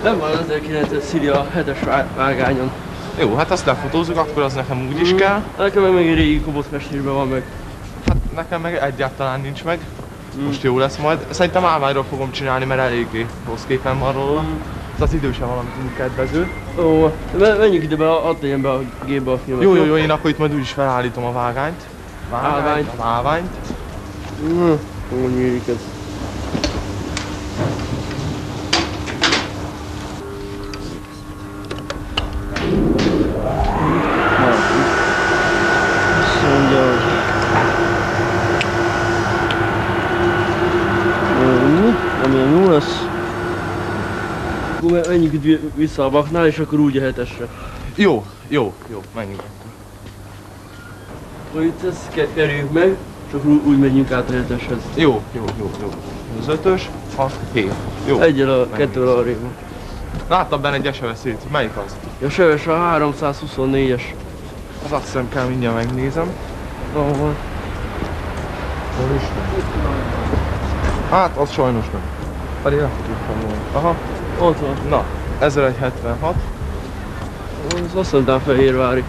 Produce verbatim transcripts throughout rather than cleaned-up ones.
Nem van ezerkilencszáz Szili a hetes vágányon. Jó, hát azt lefotózzuk, akkor az nekem úgy is kell. Nekem meg még egy régi kobotmestérben van meg. Hát nekem meg egyáltalán nincs meg. Mm. Most jó lesz majd. Szerintem állványról fogom csinálni, mert eléggé rossz képen van róla. Mm. Az idő sem valamit úgy kedvező. Ó, menjünk ide be, add legyen be a gépbe a filmet. Jó, jó, jó, én akkor itt majd úgyis felállítom a vágányt. Állványt. Az állványt. Mm. Ó, nyílik ez. Amilyen jó lesz. Akkor menjünk itt vissza a baknál, és akkor úgy a hetesre. Jó, jó, jó, menjünk. Akkor itt ezt kerüljük meg, és akkor úgy megyünk át a heteshez. Jó, jó, jó, jó. Az ötös, hat, hét. Jó. Egyel a kettővel arrébb. Láttam benne egy eseveszélyt. Melyik az? Ja, Seves a háromszázhuszonnégyes. Az azt hiszem kell, mindjárt megnézem. Ahol van? Hol is nem? Hát, az sajnos nem. Pedig elfogultam volna. Aha. Ott van. Na, ezerszázhetvenhat. Az azt mondtam Fehérvári.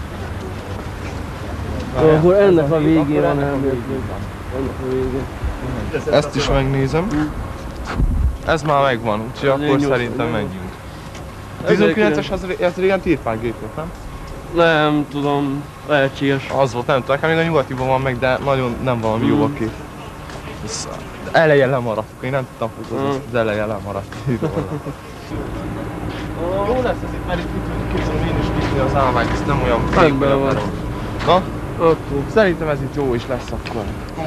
Akkor ennek a végén van elméletileg. Ennek a végén. Ezt is megnézem. Ez már megvan, úgyhogy akkor szerintem menjünk. tizenkilences az, az régen tirpálgép volt, nem? Nem tudom, lehetséges. Az volt, nem tudom, nekem még a nyugatiban van meg, de nagyon nem valami jó a kép. Ez eleje lemaradt, én nem tudtam fotózni, az eleje lemaradt. Jó lesz ez itt, mert itt ki tudom én is nyitni az állványt, ez nem olyan Megben van. Na? Akkor. Szerintem ez itt jó is lesz akkor.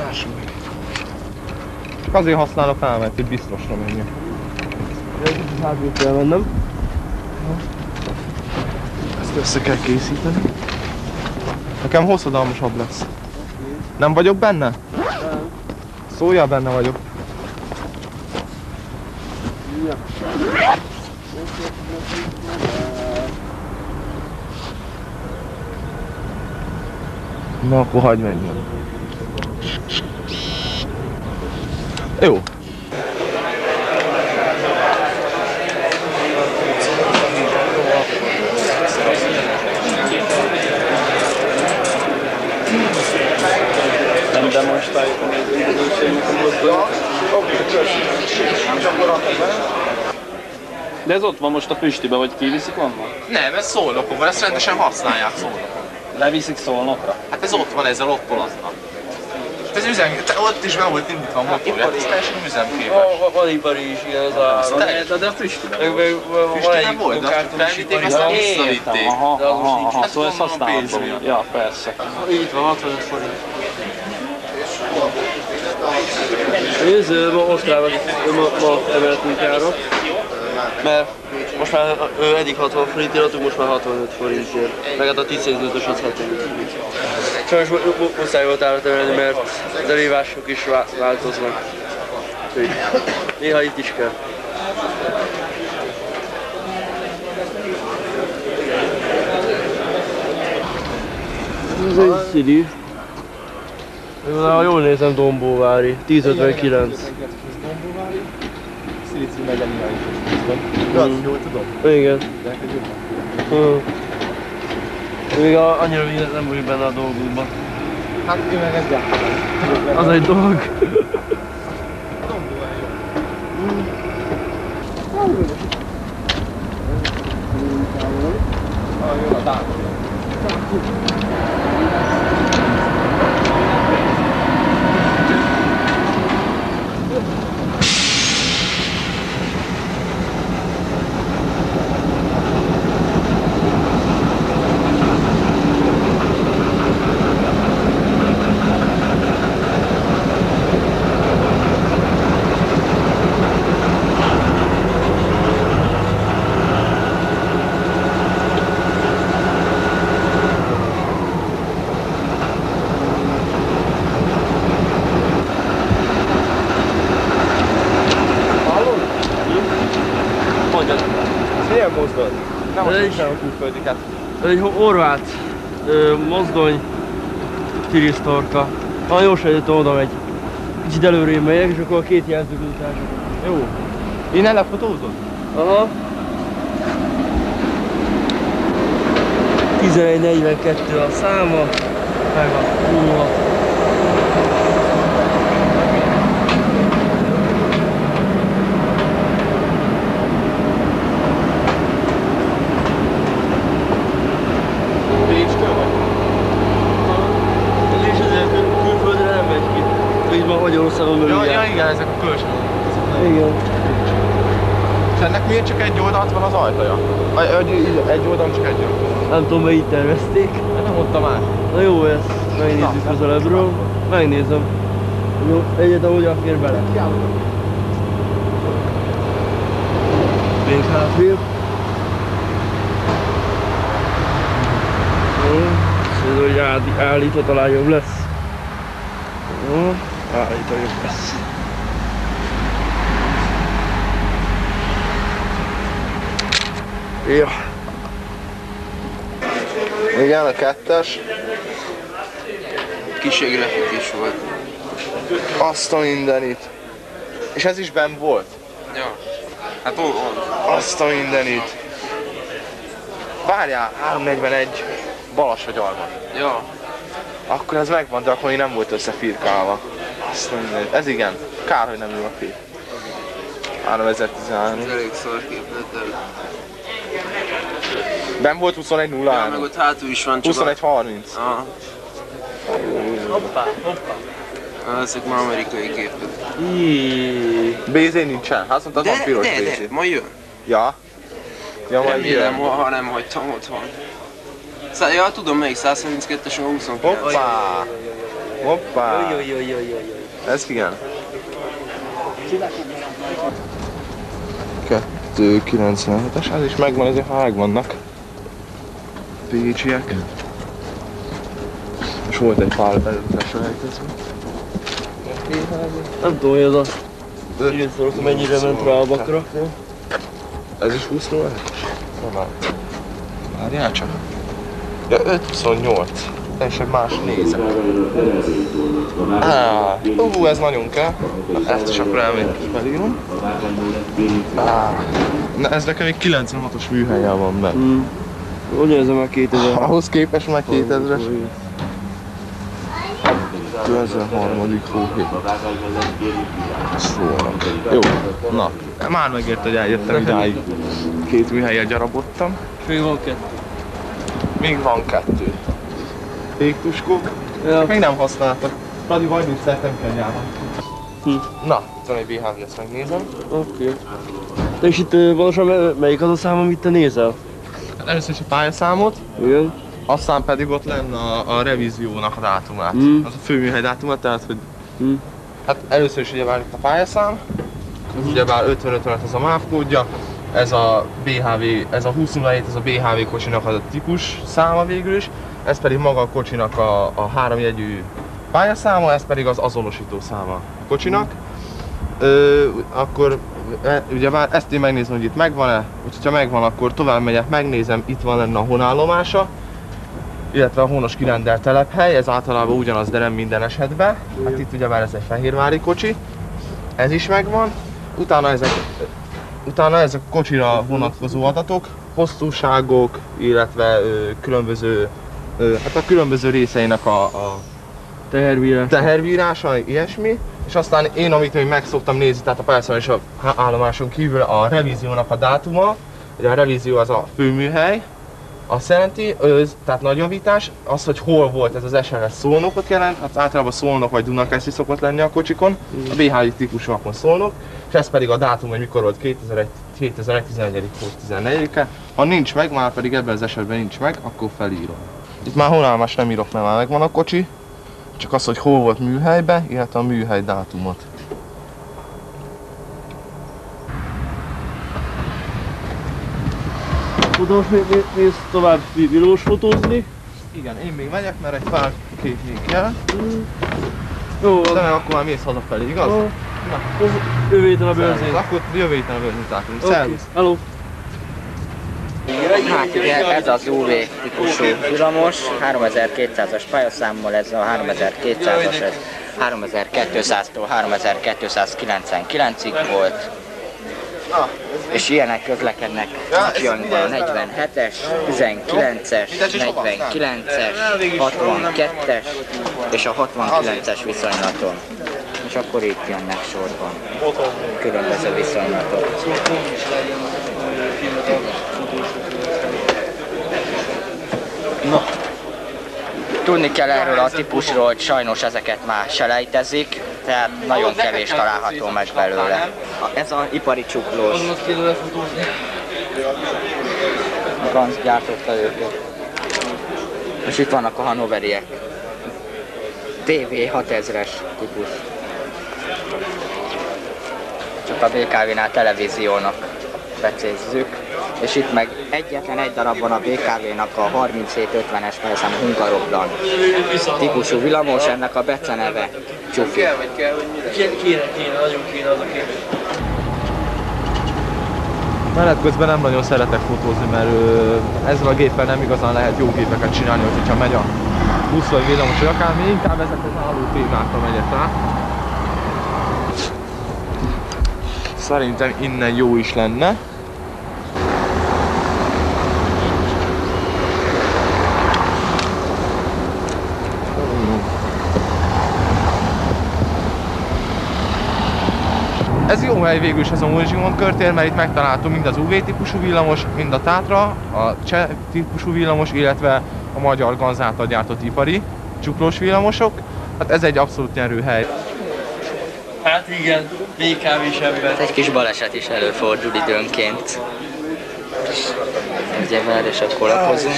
Csak azért használok állványt, hogy biztosra menjek. Hátrébb kell mennem. Ezt össze kell készíteni. Nekem hosszadalmasabb lesz. Nem vagyok benne? Nem. Szóljál, benne vagyok. Ja. Na akkor hagyd menjen. Jó. Nem demonstráljuk a nézőközönségnek a mozdulót. De ez ott van most a Püstibe, vagy kiviszik onnan? Nem, ez Szolnokon van, ezt rendesen használják Szolnokon. Leviszik Szolnokra? Hát ez ott van, ezzel ott polaznak. Ez üzem, ott is be volt indítva a motorja, ez teljesen üzemképes. Van ipari is, igen, az a... De a Püstibe Füstében volt, de azt felvitték, aztán visszavitték. Aha, aha, aha, szóval ezt használható. Ja, persze. Itt van, hatvanöt forint. Nézd, ma Osztrában ma, ma emeltünk árat, mert most már eddig hatvan forint iratunk, most már hatvanöt forintért. Meg hát a tízszázötös az hetvenöt. Sajnos muszáj volt árat emelni, mert az elívások is változnak. Néha itt is kell. Ez egy Szili. Ha jól nézem, Dombóvári, tíz ötvenkilenc. Szilici megyen irányítás. Mm. Jól tudom? Igen. Mm. Még a, annyira nem vagyok benne a dolgokban. Hát én meg egyáltalán. Az egy dolog. Ah, jó, a távol. Milyen mozdony? Nem most egy, sem a külföldiket. Ez egy horvát ö, mozdony, tirisztorka. Ha jó sejtettem, oda megy. Kicsit előrébb megyek, és akkor a két jelzők után. Jó. Innen lefotózod? Aha. tizenegy negyvenkettő a száma, meg a nulla. Bécstől vagy? És ezért kül külföldre nem megy ki. Így van Magyarországon belül. Ja, ja, igen, ezek a külső. Igen. És ennek miért csak egy oldalt van az ajtaja? Egy oldalon csak egy oldalon. Nem tudom, mert így tervezték. Nem mondtam már. Na jó, ezt megnézzük közelebbről. Megnézem. Jó, egyet ahogy fér bele. Még hátrébb. Jó, ez hogy állítva talán jobb lesz. Jó, állítva jobb lesz. Ja. Igen, a kettes. Kiség refítés volt. Azt a mindenit. És ez is benn volt? Ja. Hát on, on. Azt a mindenit. Várjál, háromnegyvenegy Balassagyarmat. Ja. Akkor ez megvan, de akkor még nem volt összefirkálva. Azt a mindenit. Ez igen. Kár, hogy nem ül a kép. háromezertizenhárom. Ez elég szar képlet, Benn volt huszonegy nulla ja, három. meg ott hátul is van csak huszonegy harminc. a... Hoppá, hoppá. Ezek már amerikai képek. bé zé nincsen? Hát mondta, az van piros de, bé de, zé. ma jön. Ja. Ja, majd Remélem, jön. ha nem hagytam otthon. Szá ja, tudom melyik, száz harminckettes a huszonkilenc. Hoppá! Hoppá! Jaj, jaj, jaj, jaj, jaj. Ez igen. kettő kilencvenhetes, ez is megvan, ezek ha megvannak. Pécsiek. És volt egy pár előttes rejtező. Nem tudom, hogy ez a... Igen, szorok, mennyire ment rá a bakra. Ez is húsz nulla hetes? Nem. Várjál csak. Ja, öt huszonnyolc. És egy más nézek. Ah, ú, ez nagyon kell. Na, ezt is akkor elmegyek is belírom. Ah, na, ez nekem egy kilencvenhatos műhelyen van benne. Hmm. Hogy érzem már kétezer? Ahhoz képest már kétezres. kétezer-harmadik hóhét. Szóval. Jó, na. Már megért, hogy eljöttem idáig. Két műhelyen gyarapodtam. És még van kettő. Még van kettő. Égtuskók. Ja. Még nem használtak. Radi vagy nincs, nem kell nyáron. Hm. Na, itt van egy bé há vé, ezt megnézem. Oké. Okay. De és itt uh, valósan melyik az a szám, amit te nézel? Először is a pályaszámot, Igen. aztán pedig ott lenne a, a revíziónak a dátumát. Mm. Az a főműhely dátumát, tehát hogy... Mm. Hát először is ugyebár itt a pályaszám, az ugyebár ötven ötven az a MÁV kódja, ez a bé há vé, ez a húsz nulla hét, ez a bé há vé kocsinak az a típus száma végül is, ez pedig maga a kocsinak a, a háromjegyű pályaszáma, ez pedig az azonosító száma a kocsinak. Ö, akkor e, ugyebár ezt én megnézem, hogy itt megvan-e, úgyhogy ha megvan, akkor tovább megyek, megnézem, itt van lenne a honállomása, illetve a honos kirendelt telephely, ez általában ugyanaz, de nem minden esetben. Hát itt ugyebár ez egy fehérvári kocsi, ez is megvan. Utána ezek, utána ezek a kocsira vonatkozó adatok, hosszúságok, illetve ö, különböző, ö, hát a különböző részeinek a, a Tehervírás. tehervírása, ilyesmi. És aztán én, amit még meg szoktam nézni, tehát a pályaszám és a állomáson kívül a revíziónak a dátuma. Ugye a revízió az a főműhely. Azt jelenti, az, tehát nagy javítás, az, hogy hol volt ez az es en es Szolnokot jelent, hát általában Szolnok vagy Dunakeszi szokott lenni a kocsikon, a bé há vé típusokon Szolnok, és ez pedig a dátum, hogy mikor volt kétezer-egy tizenegy tizennegyedike. Ha nincs meg, már pedig ebben az esetben nincs meg, akkor felírom. Itt már honálmás nem írok, mert már megvan a kocsi, csak az, hogy hol volt műhelyben, illetve a műhely dátumot. Oda most még mész tovább videós fotózni? Igen, én még megyek, mert egy pár kép még kell. Mm. Jó, De meg akkor már mész hazafelé, igaz? Ó. Na, jövő héten a bőrzén. akkor jövő héten a bőrzén találkozunk. Oké, Szervusz! hello! Hát ugye ez az u vé típusú villamos, háromezer-kétszázas pályaszámmal, ez a háromezer-kétszázas, ez háromezer-kétszáztól háromezer-kétszázkilencvenkilencig volt. És ilyenek közlekednek napjainkban a negyvenhetes, tizenkilences, negyvenkilences, hatvankettes és a hatvankilences viszonylaton. És akkor itt jönnek sorban különböző viszonylatok. Na. Tudni kell erről a típusról, hogy sajnos ezeket már selejtezik, tehát nagyon kevés található meg belőle. Ez az ipari csuklós. Ganz gyártotta őket. És itt vannak a hannoveriek. té vé hatezres típus. Csak a bé ká vé-nál televíziónak becézzük. És itt meg egyetlen egy darabban a bé ká vé-nak a harminchét ötvenes fejszám Hungaropplan típusú villamos, ennek a beceneve Csufi. Kéne, kéne, nagyon kéne az a kép. Menet közben nem nagyon szeretek fotózni, mert ö, ezzel a géppel nem igazán lehet jó képeket csinálni, hogyha megy a busz vagy villamos vagy akármi, inkább ezek az álló témákra megyek rá. Szerintem innen jó is lenne. Ez jó hely végül is ez a Morzsimon körtér, mert itt megtaláltunk mind az u vé típusú villamos, mind a Tátra, a cseh típusú villamos, illetve a magyar Ganz által gyártott ipari csuklós villamosok. Hát ez egy abszolút nyerőhely. Hát igen, bé ká vés ember. Egy kis baleset is előfordul időnként. Ugye vár, és akkor lapozunk.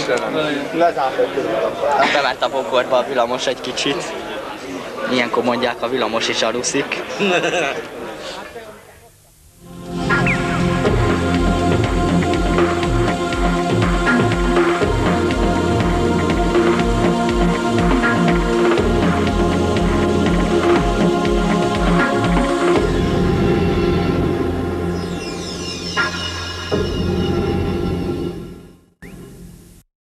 Bement a bokorba a villamos egy kicsit. Ilyenkor mondják, a villamos is aluszik.